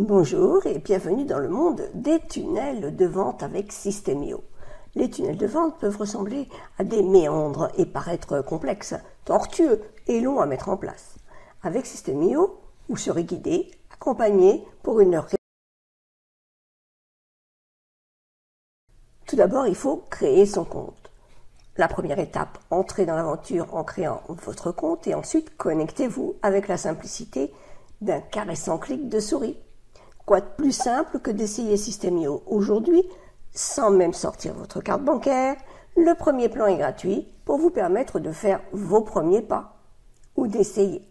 Bonjour et bienvenue dans le monde des tunnels de vente avec System.io. Les tunnels de vente peuvent ressembler à des méandres et paraître complexes, tortueux et longs à mettre en place. Avec System.io, vous serez guidé, accompagné pour une heure. Tout d'abord, il faut créer son compte. La première étape, entrez dans l'aventure en créant votre compte et ensuite connectez-vous avec la simplicité d'un caressant clic de souris. Quoi de plus simple que d'essayer System.io aujourd'hui sans même sortir votre carte bancaire? Le premier plan est gratuit pour vous permettre de faire vos premiers pas ou d'essayer.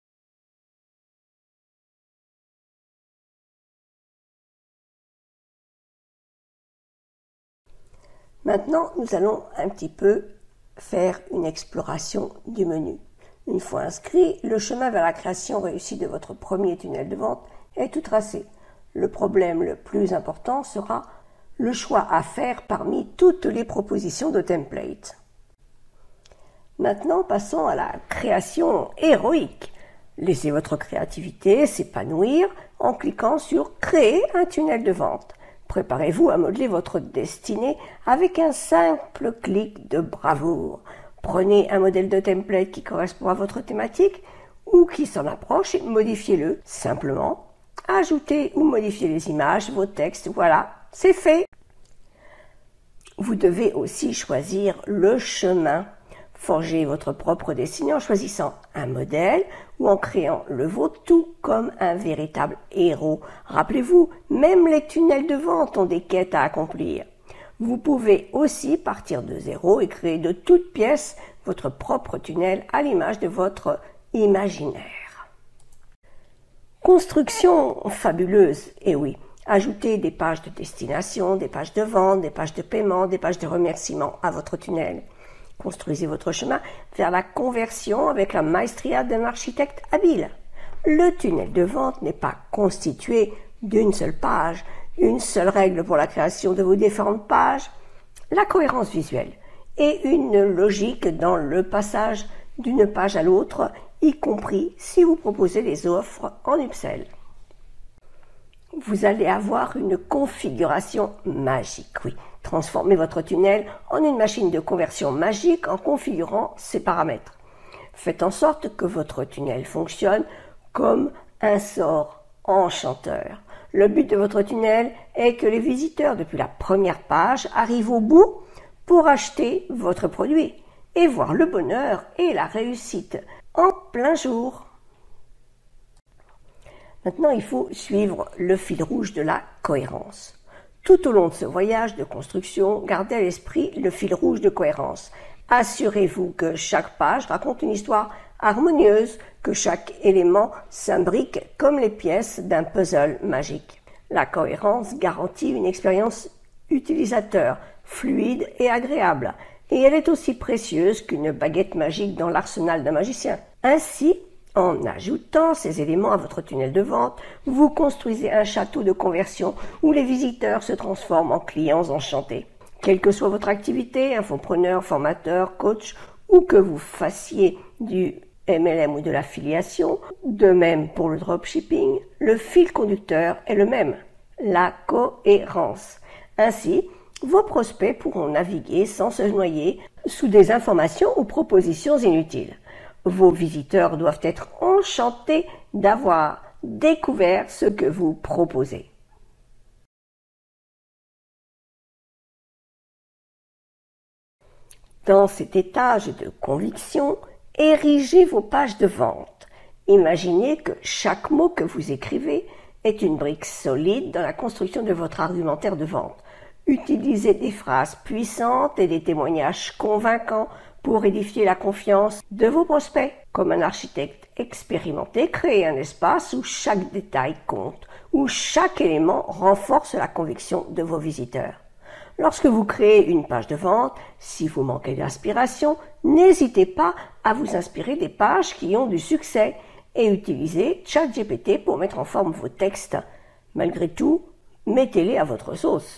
Maintenant, nous allons un petit peu faire une exploration du menu. Une fois inscrit, le chemin vers la création réussie de votre premier tunnel de vente est tout tracé. Le problème le plus important sera le choix à faire parmi toutes les propositions de template. Maintenant, passons à la création héroïque. Laissez votre créativité s'épanouir en cliquant sur « Créer un tunnel de vente ». Préparez-vous à modeler votre destinée avec un simple clic de bravoure. Prenez un modèle de template qui correspond à votre thématique ou qui s'en approche et modifiez-le simplement. Ajoutez ou modifiez les images, vos textes, voilà, c'est fait. Vous devez aussi choisir le chemin. Forgez votre propre destinée en choisissant un modèle ou en créant le vôtre, tout comme un véritable héros. Rappelez-vous, même les tunnels de vente ont des quêtes à accomplir. Vous pouvez aussi partir de zéro et créer de toutes pièces votre propre tunnel à l'image de votre imaginaire. Construction fabuleuse, et oui. Ajoutez des pages de destination, des pages de vente, des pages de paiement, des pages de remerciement à votre tunnel. Construisez votre chemin vers la conversion avec la maestria d'un architecte habile. Le tunnel de vente n'est pas constitué d'une seule page, une seule règle pour la création de vos différentes pages, la cohérence visuelle et une logique dans le passage d'une page à l'autre, y compris si vous proposez des offres en upsell. Vous allez avoir une configuration magique, oui. Transformez votre tunnel en une machine de conversion magique en configurant ses paramètres. Faites en sorte que votre tunnel fonctionne comme un sort enchanteur. Le but de votre tunnel est que les visiteurs depuis la première page arrivent au bout pour acheter votre produit et voir le bonheur et la réussite en plein jour. Maintenant, il faut suivre le fil rouge de la cohérence. Tout au long de ce voyage de construction, gardez à l'esprit le fil rouge de cohérence. Assurez-vous que chaque page raconte une histoire harmonieuse, que chaque élément s'imbrique comme les pièces d'un puzzle magique. La cohérence garantit une expérience utilisateur fluide et agréable, et elle est aussi précieuse qu'une baguette magique dans l'arsenal d'un magicien. Ainsi, en ajoutant ces éléments à votre tunnel de vente, vous construisez un château de conversion où les visiteurs se transforment en clients enchantés. Quelle que soit votre activité, infopreneur, formateur, coach, ou que vous fassiez du MLM ou de l'affiliation, de même pour le dropshipping, le fil conducteur est le même, la cohérence. Ainsi, vos prospects pourront naviguer sans se noyer sous des informations ou propositions inutiles. Vos visiteurs doivent être enchantés d'avoir découvert ce que vous proposez. Dans cet étage de conviction, érigez vos pages de vente. Imaginez que chaque mot que vous écrivez est une brique solide dans la construction de votre argumentaire de vente. Utilisez des phrases puissantes et des témoignages convaincants pour édifier la confiance de vos prospects. Comme un architecte expérimenté, créez un espace où chaque détail compte, où chaque élément renforce la conviction de vos visiteurs. Lorsque vous créez une page de vente, si vous manquez d'inspiration, n'hésitez pas à vous inspirer des pages qui ont du succès et utilisez ChatGPT pour mettre en forme vos textes. Malgré tout, mettez-les à votre sauce.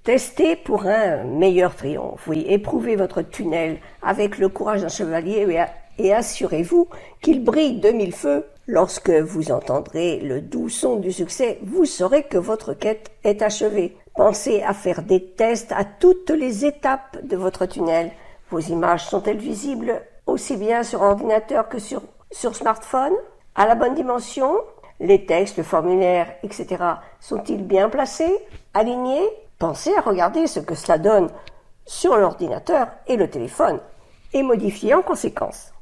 Testez pour un meilleur triomphe. Oui, éprouvez votre tunnel avec le courage d'un chevalier et assurez-vous qu'il brille de mille feux. Lorsque vous entendrez le doux son du succès, vous saurez que votre quête est achevée. Pensez à faire des tests à toutes les étapes de votre tunnel. Vos images sont-elles visibles aussi bien sur ordinateur que sur smartphone, à la bonne dimension? Les textes, le formulaire, etc. sont-ils bien placés, alignés? Pensez à regarder ce que cela donne sur l'ordinateur et le téléphone et modifiez en conséquence.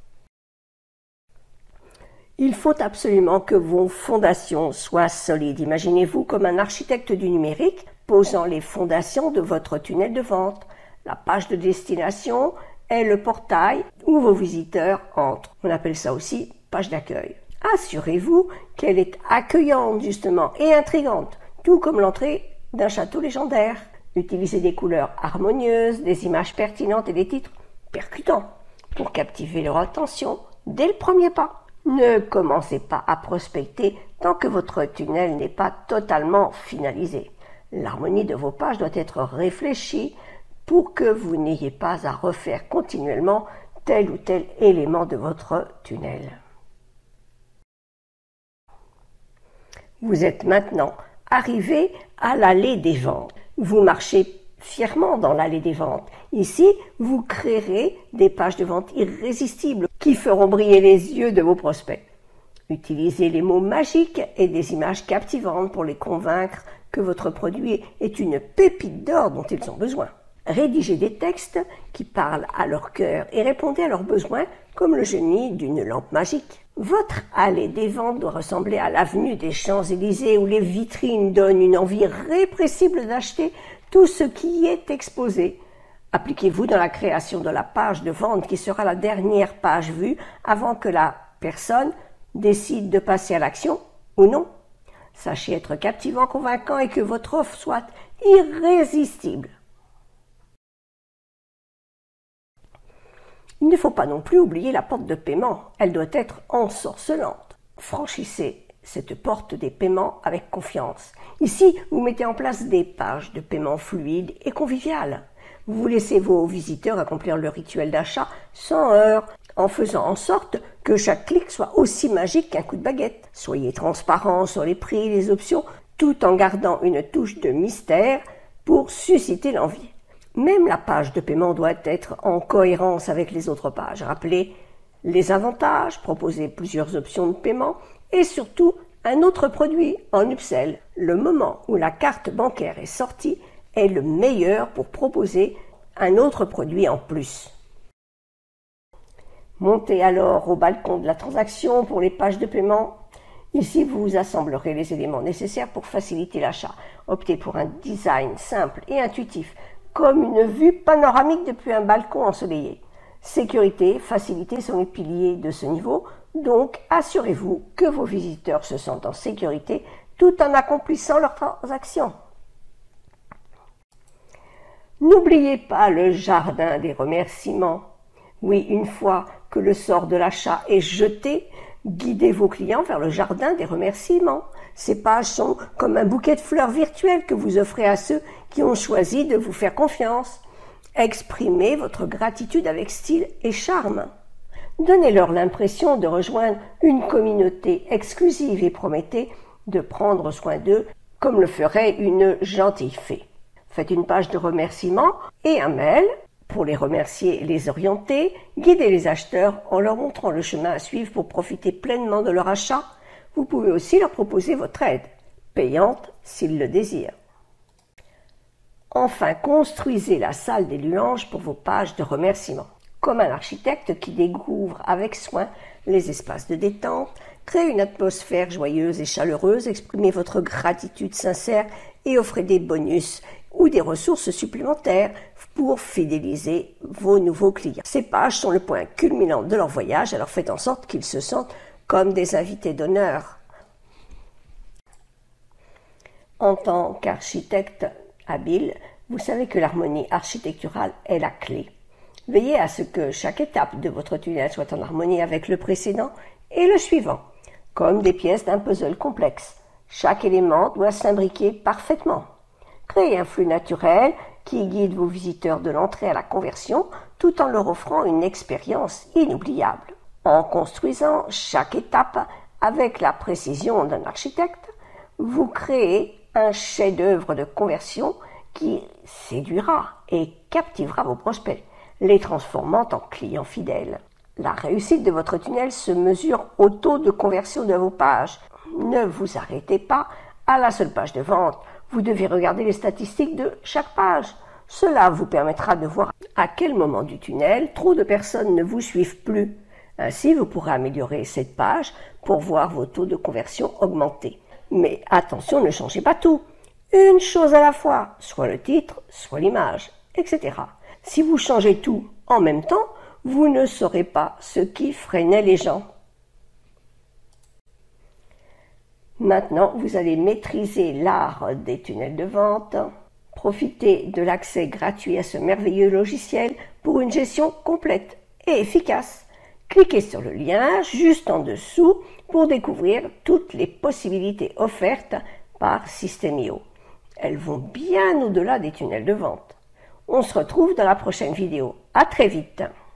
Il faut absolument que vos fondations soient solides. Imaginez-vous comme un architecte du numérique posant les fondations de votre tunnel de vente. La page de destination est le portail où vos visiteurs entrent. On appelle ça aussi page d'accueil. Assurez-vous qu'elle est accueillante justement et intrigante, tout comme l'entrée d'un château légendaire. Utilisez des couleurs harmonieuses, des images pertinentes et des titres percutants pour captiver leur attention dès le premier pas. Ne commencez pas à prospecter tant que votre tunnel n'est pas totalement finalisé. L'harmonie de vos pages doit être réfléchie pour que vous n'ayez pas à refaire continuellement tel ou tel élément de votre tunnel. Vous êtes maintenant arrivé à l'allée des ventes. Vous marchez fièrement dans l'allée des ventes. Ici, vous créerez des pages de vente irrésistibles qui feront briller les yeux de vos prospects. Utilisez les mots magiques et des images captivantes pour les convaincre que votre produit est une pépite d'or dont ils ont besoin. Rédigez des textes qui parlent à leur cœur et répondez à leurs besoins comme le génie d'une lampe magique. Votre allée des ventes doit ressembler à l'avenue des Champs-Élysées où les vitrines donnent une envie irrépressible d'acheter tout ce qui y est exposé. Appliquez-vous dans la création de la page de vente qui sera la dernière page vue avant que la personne décide de passer à l'action ou non. Sachez être captivant, convaincant et que votre offre soit irrésistible. Il ne faut pas non plus oublier la porte de paiement. Elle doit être ensorcelante. Franchissez cette porte des paiements avec confiance. Ici, vous mettez en place des pages de paiement fluides et conviviales. Vous laissez vos visiteurs accomplir le rituel d'achat sans heurts, en faisant en sorte que chaque clic soit aussi magique qu'un coup de baguette. Soyez transparent sur les prix et les options, tout en gardant une touche de mystère pour susciter l'envie. Même la page de paiement doit être en cohérence avec les autres pages. Rappelez les avantages, proposez plusieurs options de paiement et surtout un autre produit en upsell. Le moment où la carte bancaire est sortie est le meilleur pour proposer un autre produit en plus. Montez alors au balcon de la transaction pour les pages de paiement. Ici, vous assemblerez les éléments nécessaires pour faciliter l'achat. Optez pour un design simple et intuitif, comme une vue panoramique depuis un balcon ensoleillé. Sécurité, facilité sont les piliers de ce niveau, donc assurez-vous que vos visiteurs se sentent en sécurité tout en accomplissant leurs transactions. N'oubliez pas le jardin des remerciements. Oui, une fois que le sort de l'achat est jeté, guidez vos clients vers le jardin des remerciements. Ces pages sont comme un bouquet de fleurs virtuelles que vous offrez à ceux qui ont choisi de vous faire confiance. Exprimez votre gratitude avec style et charme. Donnez-leur l'impression de rejoindre une communauté exclusive et promettez de prendre soin d'eux comme le ferait une gentille fée. Faites une page de remerciements et un mail pour les remercier et les orienter. Guidez les acheteurs en leur montrant le chemin à suivre pour profiter pleinement de leur achat. Vous pouvez aussi leur proposer votre aide, payante s'ils le désirent. Enfin, construisez la salle des louanges pour vos pages de remerciements. Comme un architecte qui découvre avec soin les espaces de détente, créez une atmosphère joyeuse et chaleureuse, exprimez votre gratitude sincère et offrez des bonus ou des ressources supplémentaires pour fidéliser vos nouveaux clients. Ces pages sont le point culminant de leur voyage, alors faites en sorte qu'ils se sentent comme des invités d'honneur. En tant qu'architecte habile, vous savez que l'harmonie architecturale est la clé. Veillez à ce que chaque étape de votre tunnel soit en harmonie avec le précédent et le suivant, comme des pièces d'un puzzle complexe. Chaque élément doit s'imbriquer parfaitement. Créez un flux naturel qui guide vos visiteurs de l'entrée à la conversion tout en leur offrant une expérience inoubliable. En construisant chaque étape avec la précision d'un architecte, vous créez un chef-d'œuvre de conversion qui séduira et captivera vos prospects, les transformant en clients fidèles. La réussite de votre tunnel se mesure au taux de conversion de vos pages. Ne vous arrêtez pas à la seule page de vente. Vous devez regarder les statistiques de chaque page. Cela vous permettra de voir à quel moment du tunnel trop de personnes ne vous suivent plus. Ainsi, vous pourrez améliorer cette page pour voir vos taux de conversion augmenter. Mais attention, ne changez pas tout. Une chose à la fois, soit le titre, soit l'image, etc. Si vous changez tout en même temps, vous ne saurez pas ce qui freinait les gens. Maintenant, vous allez maîtriser l'art des tunnels de vente. Profitez de l'accès gratuit à ce merveilleux logiciel pour une gestion complète et efficace. Cliquez sur le lien juste en dessous pour découvrir toutes les possibilités offertes par System.io. Elles vont bien au-delà des tunnels de vente. On se retrouve dans la prochaine vidéo. À très vite.